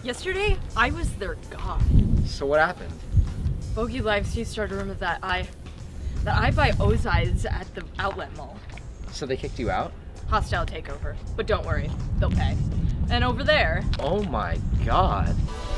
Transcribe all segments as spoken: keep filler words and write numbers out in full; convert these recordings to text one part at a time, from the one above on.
Yesterday, I was their god. So what happened? Bogey Livestream started a rumor that I that I buy Ozai's at the outlet mall. So they kicked you out? Hostile takeover. But don't worry, they'll pay. And over there... Oh my god.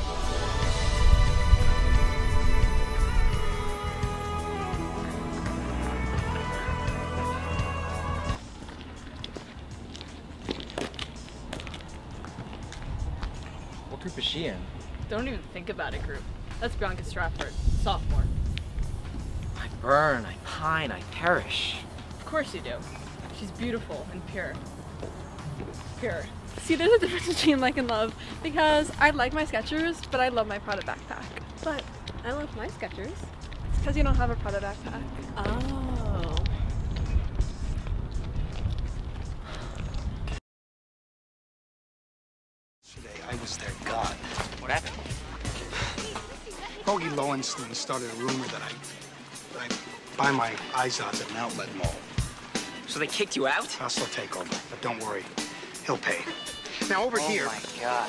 What group is she in? Don't even think about it, group. That's Bianca Stratford, sophomore. I burn, I pine, I perish. Of course you do. She's beautiful and pure. Pure. See, there's a difference between like and love, because I like my Skechers, but I love my Prada backpack. But I love my Skechers. It's because you don't have a Prada backpack. Oh. Today I was their god. What happened? Bogey Lowenstein started a rumor that I, that I buy my Izod's at an outlet mall. So they kicked you out? Hostile takeover, but don't worry, he'll pay. Now over oh here. Oh my god.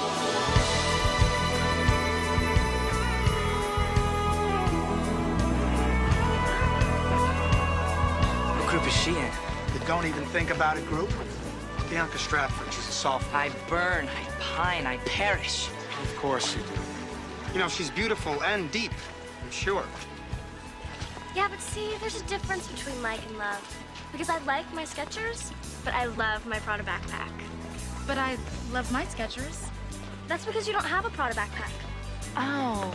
What group is she in? You don't even think about it, group. Bianca Stratford, she's a sophomore. I burn, I pine, I perish. Of course you do. You know, she's beautiful and deep, I'm sure. Yeah, but see, there's a difference between like and love. Because I like my Skechers, but I love my Prada backpack. But I love my Skechers. That's because you don't have a Prada backpack. Oh.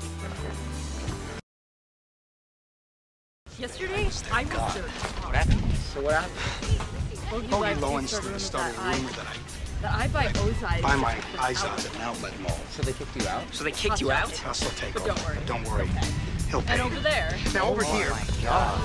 Yesterday, I was god. their god. What happened? So what happened? Bogey Bogey Livestream Lowenstein started started a a rumor rumor that that I I that I buy Ozai's buy my at the Izod's outlet at an outlet mall. So they kicked you out? So they kicked you Hostile out? Hostile takeover, But don't worry, but don't worry, they'll pay. he'll pay. And over there... Now over oh here. my god.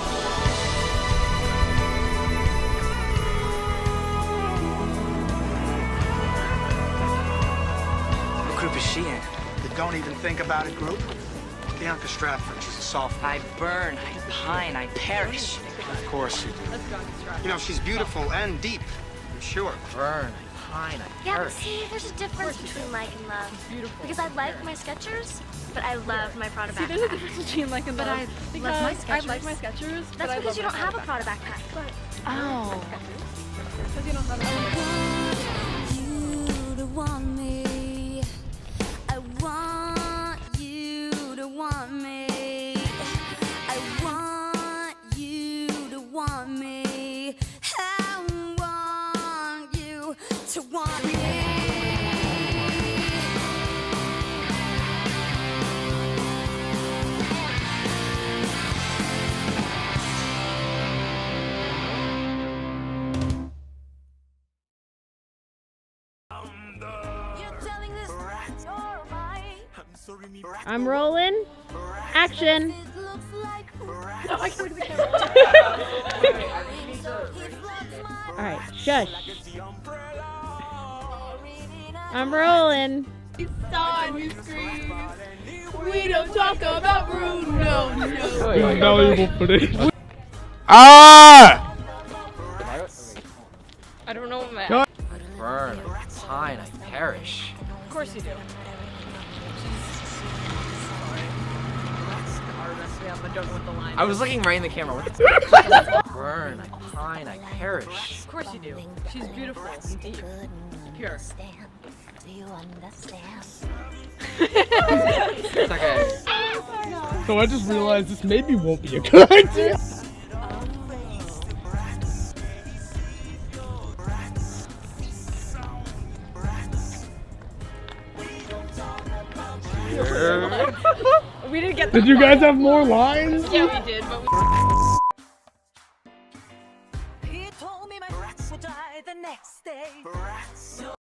What group is she in? You don't even think about it, group. Bianca Stratford, she's a sophomore. I burn, I pine, I perish. Of course you do. That's Bianca Stratford. You know, she's beautiful and deep, I'm sure. Burn, I pine, I Yeah, but perish. see, there's a difference between like and love. Beautiful. Because I like my Skechers, but I love my Prada See, there's a backpack. difference between like and But love. I because love my I like Skechers. my Skechers, but That's I because love you my don't have a Prada Prada backpack. But Oh. because you don't have a You to want me. I want you to want me. I want you to want me. I want you to want me. I'm rolling. Action. All right, shush. I'm rolling. We don't talk about Bruno, no. Invaluable footage. Ah! I don't know what my... God. I burn, I pine, I perish. Of course you do. I don't know what the line I was looking right in the camera. What the burn, I pine, I perish. Of course you do. She's beautiful and deep. Pure. Do you understand? It's okay. So I just realized this maybe won't be a good idea. We didn't get that Did you far. guys have more lines? Yeah, we did, but we... He told me my rats would die the next day.